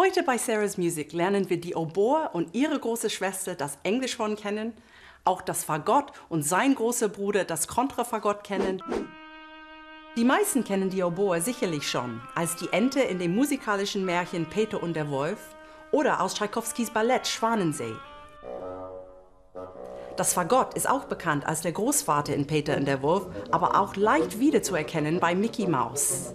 Heute bei Sarah's Music lernen wir die Oboe und ihre große Schwester das Englischhorn kennen, auch das Fagott und sein großer Bruder das Kontrafagott kennen. Die meisten kennen die Oboe sicherlich schon als die Ente in dem musikalischen Märchen Peter und der Wolf oder aus Tschaikowskis Ballett Schwanensee. Das Fagott ist auch bekannt als der Großvater in Peter und der Wolf, aber auch leicht wiederzuerkennen bei Mickey Mouse.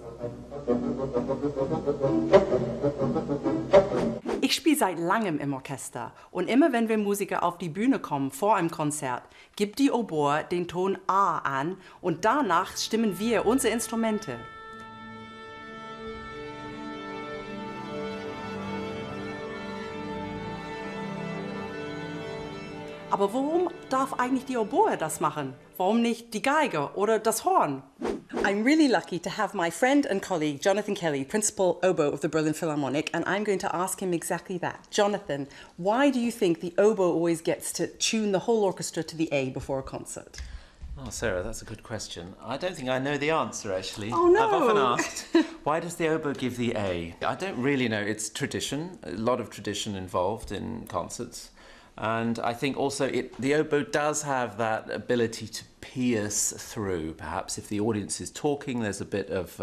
Ich spiele seit langem im Orchester und immer wenn wir Musiker auf die Bühne kommen vor einem Konzert, gibt die Oboe den Ton A an und danach stimmen wir unsere Instrumente. Aber warum darf eigentlich die Oboe das machen? Warum nicht die Geige oder das Horn? I'm really lucky to have my friend and colleague Jonathan Kelly, Principal Oboe of the Berlin Philharmonic, and I'm going to ask him exactly that. Jonathan, why do you think the oboe always gets to tune the whole orchestra to the A before a concert? Oh, Sarah, that's a good question. I don't think I know the answer, actually. Oh, no. I've often asked, why does the oboe give the A? I don't really know. It's tradition, a lot of tradition involved in concerts. And I think also the oboe does have that ability to pierce through. Perhaps if the audience is talking, there's a bit of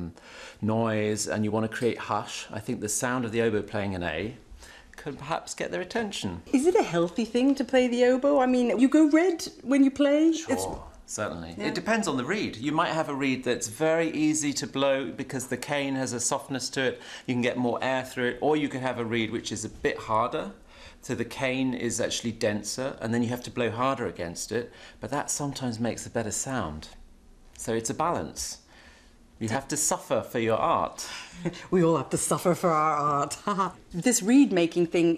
noise and you want to create hush. I think the sound of the oboe playing an A could perhaps get their attention. Is it a healthy thing to play the oboe? I mean, you go red when you play? Sure. Certainly. Yeah. It depends on the reed. You might have a reed that's very easy to blow because the cane has a softness to it. You can get more air through it. Or you could have a reed which is a bit harder. So the cane is actually denser and then you have to blow harder against it. But that sometimes makes a better sound. So it's a balance. You have to suffer for your art. We all have to suffer for our art. This reed making thing,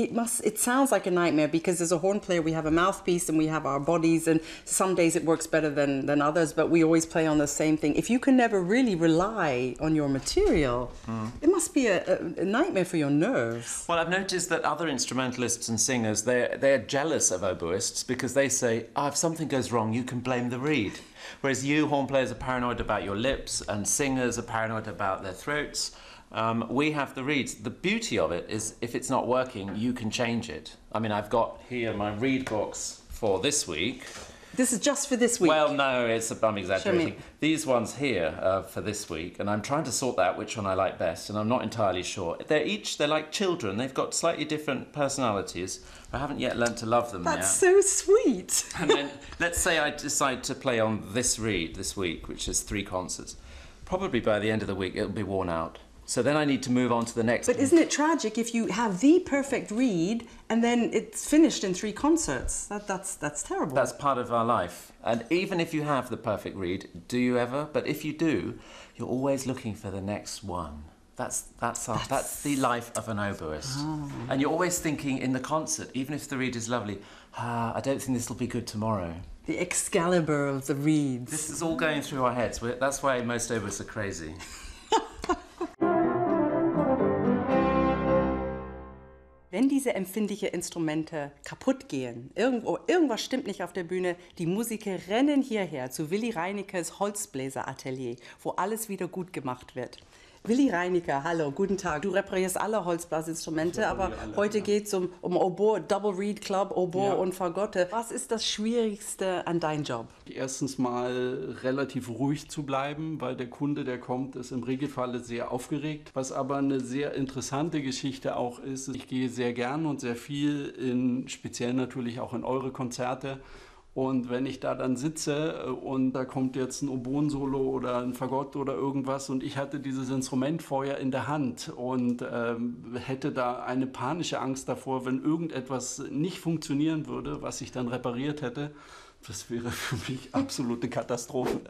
it sounds like a nightmare because as a horn player we have a mouthpiece and we have our bodies and some days it works better than others, but we always play on the same thing. If you can never really rely on your material, it must be a nightmare for your nerves. Well, I've noticed that other instrumentalists and singers, they're jealous of oboists because they say, oh, if something goes wrong, you can blame the reed. Whereas you, horn players, are paranoid about your lips and singers are paranoid about their throats. We have the reeds. The beauty of it is if it's not working, you can change it. I mean, I've got here my reed box for this week. This is just for this week? Well, no, I'm exaggerating. These ones here are for this week, and I'm trying to sort out which one I like best, and I'm not entirely sure. They're like children. They've got slightly different personalities. I haven't yet learned to love them yet. That's so sweet. And then, let's say I decide to play on this reed this week, which is 3 concerts. Probably by the end of the week, it'll be worn out. So then I need to move on to the next. But isn't it tragic if you have the perfect reed and then it's finished in 3 concerts? That's terrible. That's part of our life. And even if you have the perfect reed, do you ever? But if you do, you're always looking for the next one. That's the life of an oboist. Oh. And you're always thinking in the concert, even if the reed is lovely, I don't think this will be good tomorrow. The Excalibur of the reeds. This is all going through our heads. That's why most oboists are crazy. Wenn diese empfindlichen Instrumente kaputt gehen, irgendwas stimmt nicht auf der Bühne, die Musiker rennen hierher zu Willi Reinekes Holzbläseratelier, wo alles wieder gut gemacht wird. Willi Reineke, hallo, guten Tag. Du reparierst alle Holzblasinstrumente, aber heute geht es um Oboe, Double Reed Club, Oboe und Fagotte. Was ist das Schwierigste an deinem Job? Erstens mal relativ ruhig zu bleiben, weil der Kunde, der kommt, ist im Regelfall sehr aufgeregt. Was aber eine sehr interessante Geschichte auch ist, ich gehe sehr gern und sehr viel, speziell natürlich auch in eure Konzerte. Und wenn ich da dann sitze und da kommt jetzt ein Oboen-Solo oder ein Fagott oder irgendwas und ich hatte dieses Instrument vorher in der Hand und hätte da eine panische Angst davor, wenn irgendetwas nicht funktionieren würde, was ich dann repariert hätte, das wäre für mich absolute Katastrophe.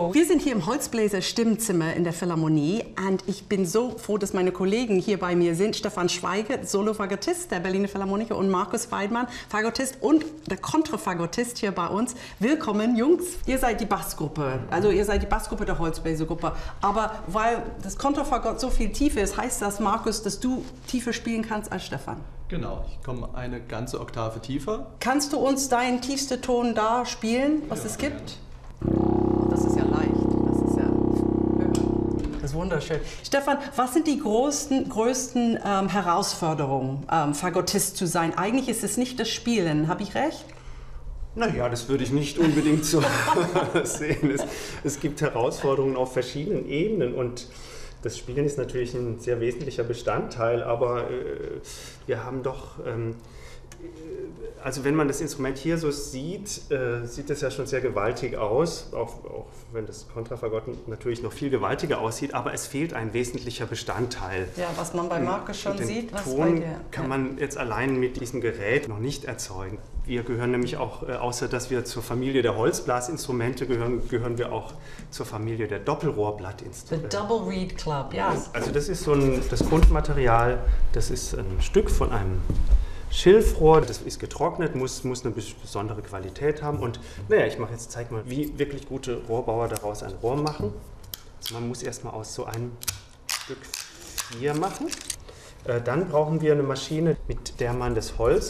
Hallo, wir sind hier im Holzbläser Stimmzimmer in der Philharmonie und ich bin so froh, dass meine Kollegen hier bei mir sind. Stefan Schweigert, Solo-Fagottist der Berliner Philharmoniker und Markus Weidmann, Fagottist und der Kontrafagottist hier bei uns. Willkommen, Jungs. Ihr seid die Bassgruppe, also ihr seid die Bassgruppe der Holzbläsergruppe. Aber weil das Kontrafagott so viel tiefer ist, heißt das, Markus, dass du tiefer spielen kannst als Stefan? Genau, ich komme eine ganze Oktave tiefer. Kannst du uns deinen tiefsten Ton da spielen, was es gibt? Das ist ja leicht, das ist ja höher. Das ist wunderschön. Stefan, was sind die größten Herausforderungen, Fagottist zu sein? Eigentlich ist es nicht das Spielen, habe ich recht? Naja, das würde ich nicht unbedingt so sehen. Es gibt Herausforderungen auf verschiedenen Ebenen und das Spielen ist natürlich ein sehr wesentlicher Bestandteil, aber wir haben doch, also wenn man das Instrument hier so sieht, sieht es ja schon sehr gewaltig aus, auch wenn das Kontrafagott natürlich noch viel gewaltiger aussieht, aber es fehlt ein wesentlicher Bestandteil. Ja, was man bei Markus schon sieht, was Ton bei dir. kann man jetzt allein mit diesem Gerät noch nicht erzeugen. Wir gehören nämlich auch, außer dass wir zur Familie der Holzblasinstrumente gehören, gehören wir auch zur Familie der Doppelrohrblattinstrumente. The Double Reed Club, ja. Also das ist so das Grundmaterial, das ist ein Stück von einem Schilfrohr, das ist getrocknet, muss eine besondere Qualität haben und naja, zeige mal, wie wirklich gute Rohrbauer daraus ein Rohr machen. Also man muss erstmal aus so einem Stück 4 machen. Dann brauchen wir eine Maschine, mit der man das Holz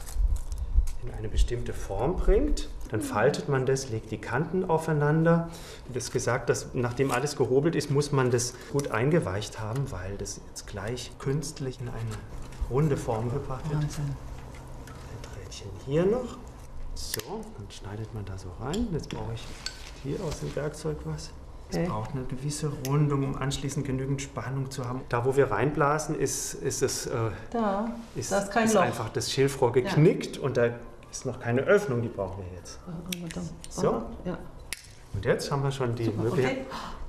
in eine bestimmte Form bringt. Dann faltet man das, legt die Kanten aufeinander. Das ist gesagt, dass nachdem alles gehobelt ist, muss man das gut eingeweicht haben, weil das jetzt gleich künstlich in eine runde Form gebracht wird. Wahnsinn. Ein Drähtchen hier noch. So, dann schneidet man da so rein. Jetzt brauche ich hier aus dem Werkzeug was. Es braucht eine gewisse Rundung, um anschließend genügend Spannung zu haben. Da, wo wir reinblasen, ist einfach das Schilfrohr geknickt und da ist noch keine Öffnung, die brauchen wir jetzt. So, ja. Und jetzt haben wir schon die Möglichkeit.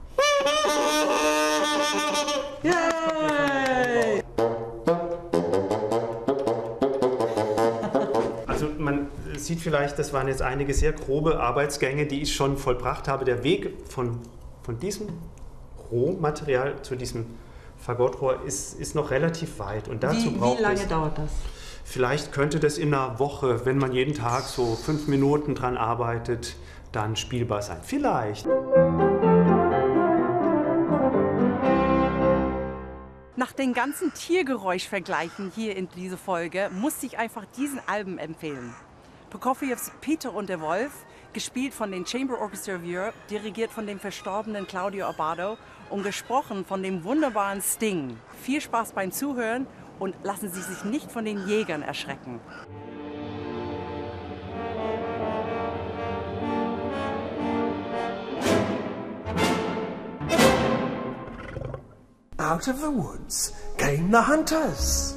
Okay. Yay! Also man sieht vielleicht, das waren jetzt einige sehr grobe Arbeitsgänge, die ich schon vollbracht habe. Der Weg von diesem Rohmaterial zu diesem Fagottrohr ist noch relativ weit. Und dazu Wie lange dauert das? Vielleicht könnte das in einer Woche, wenn man jeden Tag so 5 Minuten dran arbeitet, dann spielbar sein. Vielleicht. Nach den ganzen Tiergeräuschvergleichen hier in dieser Folge musste ich einfach diesen Alben empfehlen. Prokofjews Peter und der Wolf, gespielt von den Chamber Orchestra of Europe, dirigiert von dem verstorbenen Claudio Abbado und gesprochen von dem wunderbaren Sting. Viel Spaß beim Zuhören und lassen Sie sich nicht von den Jägern erschrecken. Out of the woods came the hunters.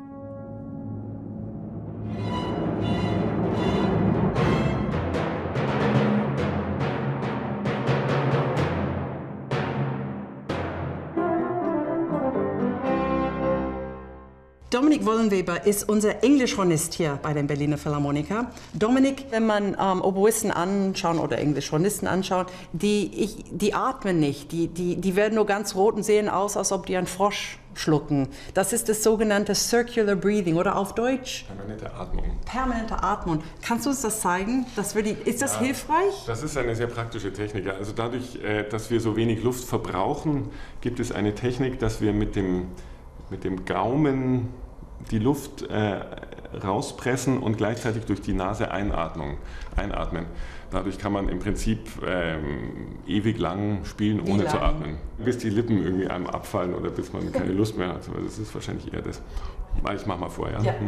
Dominik Wollenweber ist unser Englischhornist hier bei den Berliner Philharmoniker. Dominik, wenn man Oboisten anschaut oder Englischhornisten anschaut, die atmen nicht. Die werden nur ganz rot und sehen aus, als ob die einen Frosch schlucken. Das ist das sogenannte Circular Breathing oder auf Deutsch? Permanente Atmung. Permanente Atmung. Kannst du uns das zeigen? Ist das hilfreich? Das ist eine sehr praktische Technik. Also dadurch, dass wir so wenig Luft verbrauchen, gibt es eine Technik, dass wir mit dem Gaumen die Luft rauspressen und gleichzeitig durch die Nase einatmen. Dadurch kann man im Prinzip ewig lang spielen, ohne zu atmen. Bis die Lippen irgendwie einem abfallen oder bis man keine Lust mehr hat. Also das ist wahrscheinlich eher das. Ich mach mal vor, ja? Ja.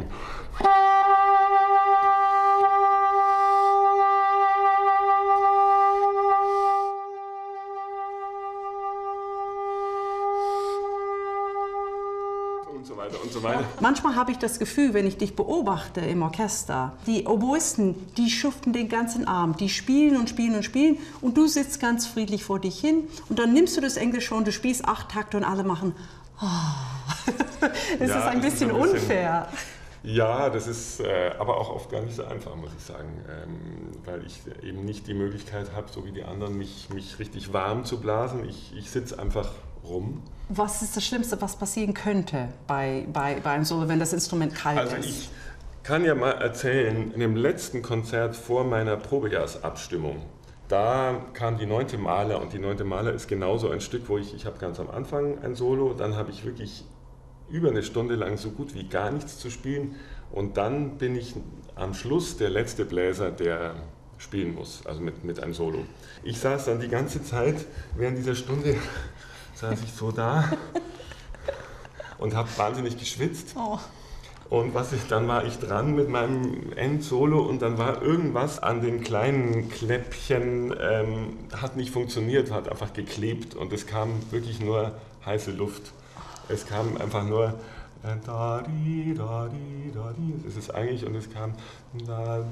Und so weiter. Manchmal habe ich das Gefühl, wenn ich dich beobachte im Orchester, die Oboisten, die schuften den ganzen Abend, die spielen und spielen und spielen und du sitzt ganz friedlich vor dich hin und dann nimmst du das Englische und du spielst 8 Takte und alle machen, oh. Das ist ein bisschen unfair. Ja, das ist aber auch oft gar nicht so einfach, muss ich sagen, weil ich eben nicht die Möglichkeit habe, so wie die anderen, mich richtig warm zu blasen. Ich sitze einfach rum. Was ist das Schlimmste, was passieren könnte bei einem Solo, wenn das Instrument kalt ist? Also ich kann ja mal erzählen, in dem letzten Konzert vor meiner Probejahrsabstimmung, da kam die 9. Maler und die 9. Maler ist genauso ein Stück, wo ich habe ganz am Anfang ein Solo, dann habe ich wirklich über eine Stunde lang so gut wie gar nichts zu spielen und dann bin ich am Schluss der letzte Bläser, der spielen muss, also mit einem Solo. Ich saß dann die ganze Zeit, während dieser Stunde saß ich so da und habe wahnsinnig geschwitzt. Oh. Und dann war ich dran mit meinem Endsolo und dann war irgendwas an den kleinen Kläppchen, hat nicht funktioniert, hat einfach geklebt und es kam wirklich nur heiße Luft. Es kam einfach nur da di da di da di. Das ist es eigentlich und es kam da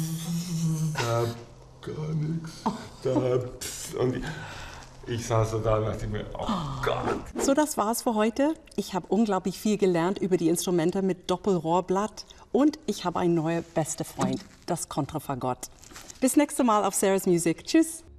gar nichts. Da und ich saß so da und dachte mir, oh Gott. So, das war's für heute. Ich habe unglaublich viel gelernt über die Instrumente mit Doppelrohrblatt und ich habe einen neuen besten Freund, das Kontrafagott. Bis nächstes Mal auf Sarah's Music. Tschüss.